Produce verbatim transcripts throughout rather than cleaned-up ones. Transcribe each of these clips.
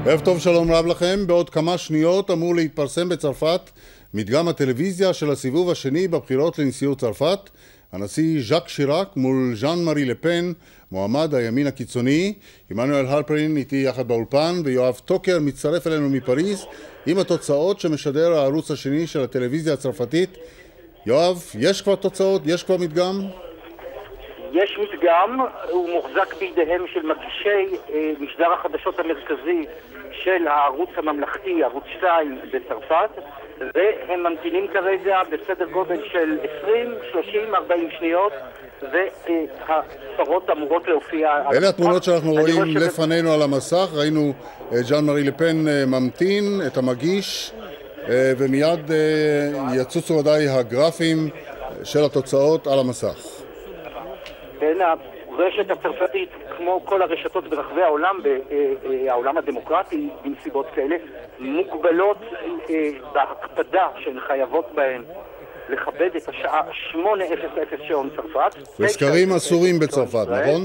ערב טוב, שלום רב לכם. בעוד כמה שניות אמור להתפרסם בצרפת מדגם הטלוויזיה של הסיבוב השני בבחירות לנשיאות צרפת. הנשיא ז'אק שיראק מול ז'אן מארי לפן, מועמד הימין הקיצוני. עמנואל הלפרין איתי יחד באולפן, ויואב טוקר מצטרף אלינו מפריז עם התוצאות שמשדר הערוץ השני של הטלוויזיה הצרפתית. יואב, יש כבר תוצאות? יש כבר מדגם? יש מדגם, הוא מוחזק בידיהם של מגישי אה, משדר החדשות המרכזי של הערוץ הממלכתי, ערוץ שתיים בצרפת, והם ממתינים כרגע בסדר גודל של עשרים, שלושים, ארבעים שניות, והספרות אמורות להופיע. אלה התמונות שאנחנו רואים לפנינו על המסך. ראינו ז'אן מארי לפן ממתין את המגיש, ומיד יצוצו ודאי הגרפים של התוצאות על המסך. בין הרשת הצרפתית, כמו כל הרשתות ברחבי העולם, העולם הדמוקרטי, בנסיבות כאלה, מוגבלות בהקפדה שהן חייבות בהן לכבד את השעה שמונה אפס אפס שעון צרפת. וסקרים אסורים בצרפת, נכון?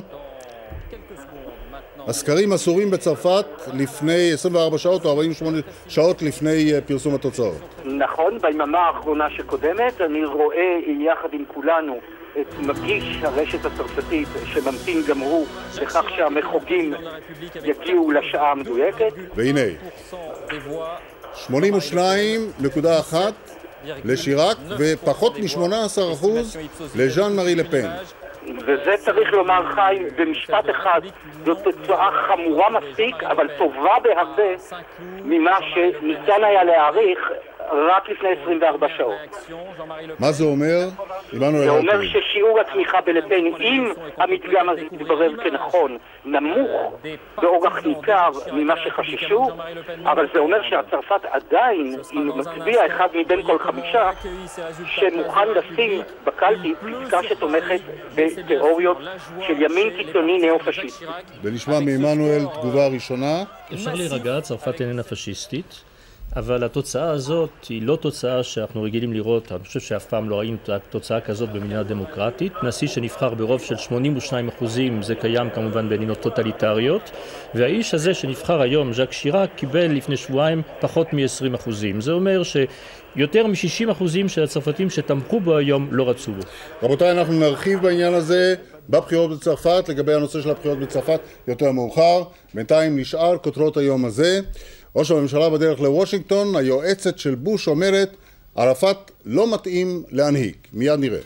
הסקרים אסורים בצרפת לפני עשרים וארבע שעות או ארבעים ושמונה שעות לפני פרסום התוצאות. נכון, ביממה האחרונה שקודמת אני רואה יחד עם כולנו את מגיש הרשת הצרפתית שממתין גם הוא לכך שהמחוגים יגיעו לשעה המדויקת. והנה, שמונים ושתיים נקודה אחת לשיראק ופחות מ-שמונה עשר אחוז לז'אן מארי לפן. וזה צריך לומר, חי, במשפט אחד, זאת תוצאה חמורה מספיק, אבל טובה בהרבה ממה שניתן היה להעריך רק לפני עשרים וארבע שעות. מה זה אומר? זה אומר ששיעור התמיכה בלפן, אם המדגם הזה יתברר כנכון, נמוך באורח ניכר ממה שחששו, אבל זה אומר שהצרפת עדיין, אם מצביע אחד מבין כל חמישה, שמוכן לשים בקלפי פסקה שתומכת בתיאוריות של ימין קיצוני נאו-פשיסטי. ונשמע מעמנואל תגובה ראשונה. אפשר להירגע, צרפת איננה פשיסטית. אבל התוצאה הזאת היא לא תוצאה שאנחנו רגילים לראות. אני חושב שאף פעם לא ראינו תוצאה כזאת במדינה דמוקרטית. נשיא שנבחר ברוב של שמונים ושניים אחוזים, זה קיים כמובן במדינות טוטליטריות, והאיש הזה שנבחר היום, ז'אק שיראק, קיבל לפני שבועיים פחות מ-עשרים אחוזים. זה אומר שיותר מ-שישים אחוזים של הצרפתים שתמכו בו היום לא רצו בו. רבותיי, אנחנו נרחיב בעניין הזה בבחירות בצרפת, לגבי הנושא של הבחירות בצרפת יותר מאוחר. בינתיים נשאר כותרות היום הזה. ראש הממשלה בדרך לוושינגטון, היועצת של בוש אומרת, ערפאת לא מתאים להנהיג. מיד נראה.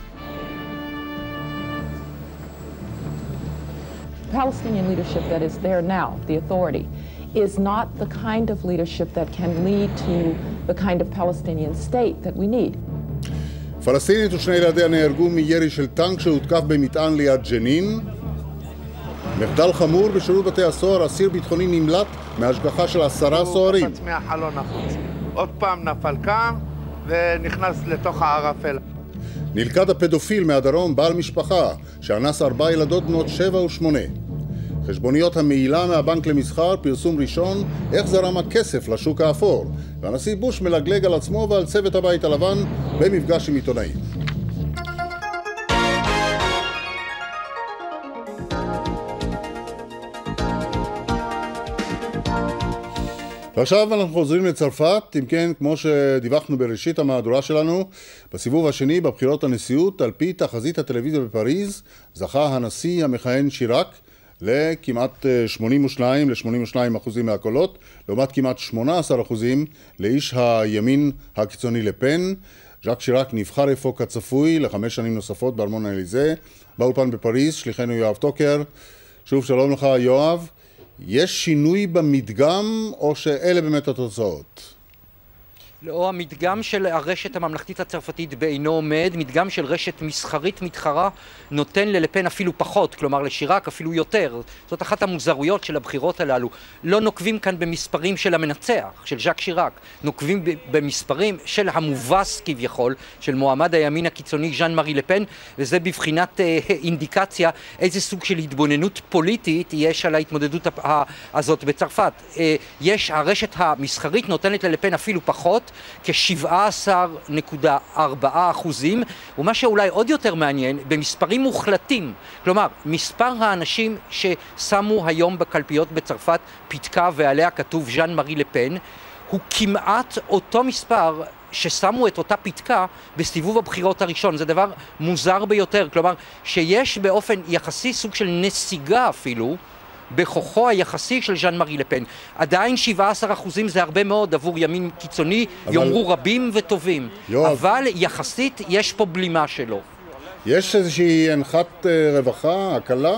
Palestinian leadership that is there now, the authority, is not the kind of leadership that can lead to the kind of Palestinian state that we need. פלסטינית ושני ילדיה נהרגו מירי של טנק שהותקף במטען ליד ג'נין. מחדל חמור בשירות בתי הסוהר, אסיר ביטחוני נמלט מהשגחה של עשרה סוהרים. הוא קפץ מהחלון החוץ. עוד פעם נפל קם ונכנס לתוך הערפל. נלכד הפדופיל מהדרום, בעל משפחה, שאנס ארבע ילדות בנות שבע ושמונה. חשבוניות המעילה מהבנק למסחר, פרסום ראשון, איך זרם הכסף לשוק האפור. והנשיא בוש מלגלג על עצמו ועל צוות הבית הלבן במפגש עם עיתונאים. ועכשיו אנחנו חוזרים לצרפת. אם כן, כמו שדיווחנו בראשית המהדורה שלנו, בסיבוב השני בבחירות הנשיאות, על פי תחזית הטלוויזיה בפריז, זכה הנשיא המכהן שיראק לכמעט שמונים ושניים ל-שמונים ושניים אחוזים מהקולות, לעומת כמעט שמונה עשר אחוזים לאיש הימין הקיצוני לפן. ז'אק שיראק נבחר אפוא כצפוי לחמש שנים נוספות בארמון האליזה. באולפן בפריז, שליחנו יואב טוקר. שוב שלום לך יואב. יש שינוי במדגם או שאלה באמת התוצאות? לא, המדגם של הרשת הממלכתית הצרפתית בעינו עומד, מדגם של רשת מסחרית מתחרה נותן ללפן אפילו פחות, כלומר לשיראק אפילו יותר. זאת אחת המוזרויות של הבחירות הללו. לא נוקבים כאן במספרים של המנצח, של ז'אק שיראק, נוקבים במספרים של המובס כביכול, של מועמד הימין הקיצוני ז'אן מארי לפן, וזה בבחינת אה, אינדיקציה איזה סוג של התבוננות פוליטית יש על ההתמודדות הזאת בצרפת. אה, יש, הרשת המסחרית נותנת ללפן אפילו פחות, כ-שבע עשרה נקודה ארבע אחוזים, ומה שאולי עוד יותר מעניין, במספרים מוחלטים, כלומר, מספר האנשים ששמו היום בקלפיות בצרפת פתקה ועליה כתוב ז'אן מארי לפן, הוא כמעט אותו מספר ששמו את אותה פתקה בסיבוב הבחירות הראשון. זה דבר מוזר ביותר, כלומר שיש באופן יחסי סוג של נסיגה אפילו בכוחו היחסי של ז'אן מארי לפן. עדיין שבעה עשר אחוזים זה הרבה מאוד עבור ימין קיצוני, אבל... יאמרו רבים וטובים. יואב. אבל יחסית יש פה בלימה שלו. יש איזושהי הנחת רווחה, הקלה?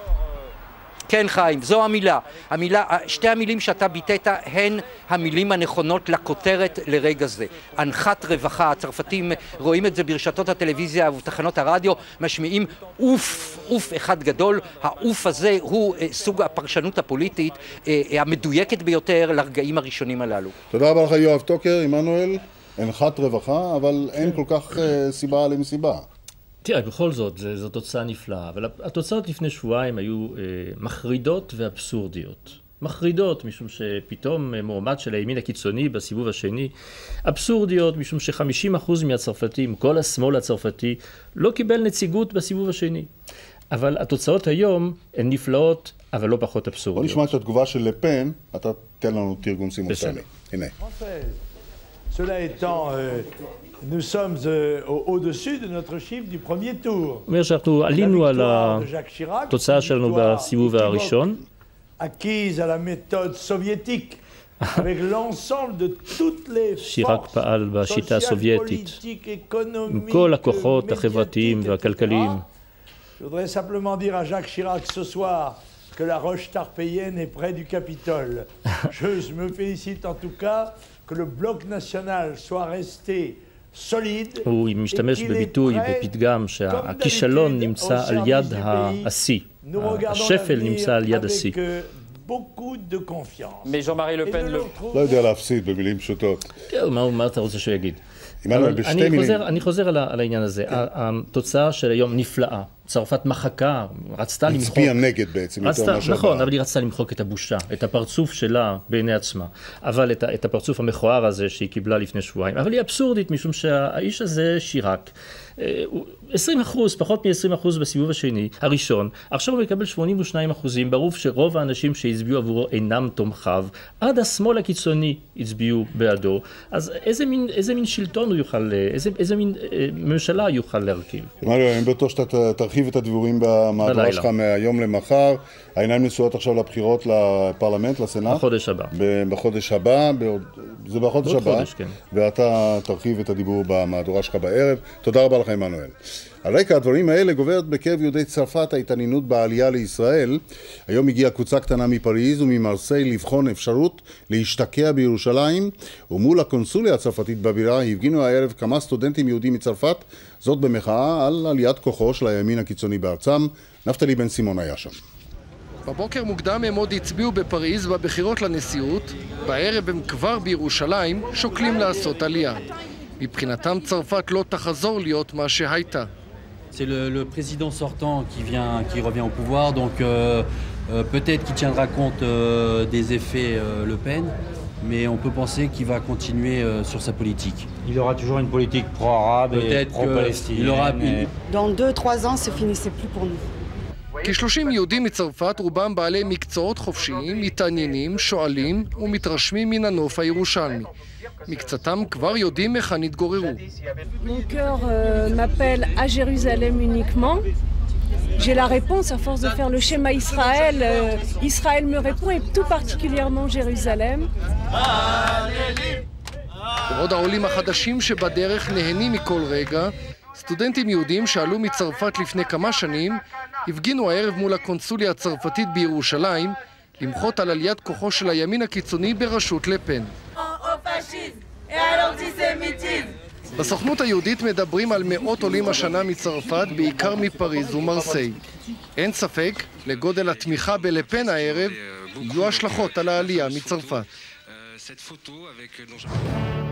כן חיים, זו המילה. המילה, שתי המילים שאתה ביטאת הן המילים הנכונות לכותרת לרגע זה. הנחת רווחה, הצרפתים רואים את זה ברשתות הטלוויזיה ובתחנות הרדיו, משמיעים אוף, אוף אחד גדול. האוף הזה הוא סוג הפרשנות הפוליטית המדויקת ביותר לרגעים הראשונים הללו. תודה רבה לך יואב טוקר, עמנואל. הנחת רווחה, אבל אין כל כך סיבה למסיבה. תראה, בכל זאת, זו תוצאה נפלאה, אבל התוצאות לפני שבועיים היו אה, מחרידות ואבסורדיות. מחרידות, משום שפתאום מועמד של הימין הקיצוני בסיבוב השני, אבסורדיות, משום ש-חמישים אחוז מהצרפתים, כל השמאל הצרפתי, לא קיבל נציגות בסיבוב השני. אבל התוצאות היום הן נפלאות, אבל לא פחות אבסורדיות. בוא נשמע את התגובה של לפן, אתה תן לנו תרגום סימולטני. הנה. Cela étant, euh, nous sommes euh, au-dessus de notre chiffre du premier tour. אומר שאנחנו עלינו על התוצאה שלנו בסיבוב הראשון. Acquise à la méthode soviétique, avec l'ensemble de toutes les שיראק פעל בשיטה הסובייטית, עם כל הכוחות החברתיים והכלכליים. Je voudrais simplement dire à Jacques Chirac ce soir que la roche tarpéienne est près du Capitole. Je me félicite en tout cas que le bloc national soit resté solide. הוא משתמש בביטוי, בפתגם, שהכישלון נמצא על יד השיא. השפל נמצא על יד השיא. לא יודע להפסיד במילים פשוטות. מה אתה רוצה שהוא יגיד? אני חוזר על העניין הזה. התוצאה של היום נפלאה. צרפת מחקה, רצתה למחוק. הצביעה נגד בעצם. נכון, אבל היא רצתה למחוק את הבושה, את הפרצוף שלה בעיני עצמה. אבל את הפרצוף המכוער הזה שהיא קיבלה לפני שבועיים. אבל היא אבסורדית, משום שהאיש הזה שיראק. עשרים אחוז, פחות מ-עשרים אחוז בסיבוב השני, הראשון. עכשיו הוא מקבל שמונים ושניים אחוזים, ברוב שרוב האנשים שהצביעו עבורו אינם תומכיו. עד השמאל הקיצוני הצביעו בעדו. אז איזה מין, איזה מין שלטון הוא יוכל, איזה, איזה מין ממשלה יוכל להרכיב? אני בטוח שאתה תרחיב את הדיבורים במהדורה שלך מהיום למחר. העיניים נשואות עכשיו לבחירות לפרלמנט, לסנאט. בחודש הבא. בחודש הבא, זה בחודש הבא. חודש, כן. ואתה תרחיב את הדיבור במהדורה שלך בערב. תודה רבה לך, עמנואל. על רקע הדברים האלה גוברת בקרב יהודי צרפת ההתעניינות בעלייה לישראל. היום הגיעה קבוצה קטנה מפריז וממרסיי לבחון אפשרות להשתקע בירושלים, ומול הקונסוליה הצרפתית בבירה הפגינו הערב כמה סטודנטים יהודים מצרפת, זאת במחאה על עליית כוחו של הימין הקיצוני בארצם. נפתלי בן סימון היה שם. בבוקר מוקדם הם עוד הצביעו בפריז בבחירות לנשיאות, בערב הם כבר בירושלים שוקלים לעשות עלייה. מבחינתם צרפת לא תחזור להיות מה שהייתה. C'est le, le président sortant qui vient, qui revient au pouvoir, donc euh, euh, peut-être qu'il tiendra compte euh, des effets euh, Le Pen, mais on peut penser qu'il va continuer euh, sur sa politique. Il aura toujours une politique pro-arabe et pro-palestinienne. Aura... Et... Dans deux, trois ans, ça finissait plus pour nous. כ-שלושים יהודים מצרפת, רובם בעלי מקצועות חופשיים, מתעניינים, שואלים ומתרשמים מן הנוף הירושלמי. מקצתם כבר יודעים איך נתגוררו. Mon cœur euh, m'appelle à Jérusalem uniquement. J'ai la réponse à force de faire le schéma Israël. Euh, Israël me répond et tout particulièrement Jérusalem. בעוד העולים החדשים שבדרך נהנים מכל רגע, סטודנטים יהודים שעלו מצרפת לפני כמה שנים הפגינו הערב מול הקונסוליה הצרפתית בירושלים למחות על עליית כוחו של הימין הקיצוני בראשות לפן. בסוכנות היהודית מדברים על מאות עולים השנה מצרפת, בעיקר מפריז ומרסיי. אין ספק, לגודל התמיכה בלפן הערב יהיו השלכות על העלייה מצרפת.